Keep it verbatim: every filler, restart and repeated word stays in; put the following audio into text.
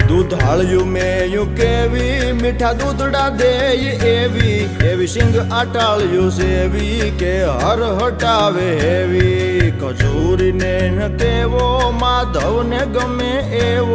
दूधाळ्यू Mayu केवी मीठा दूधड़ा दे एवी एवी सिंग आटाळ्यू सेवी के हर हटावे हेवी। खजूरी ने केवो माधव ने गमे एवो।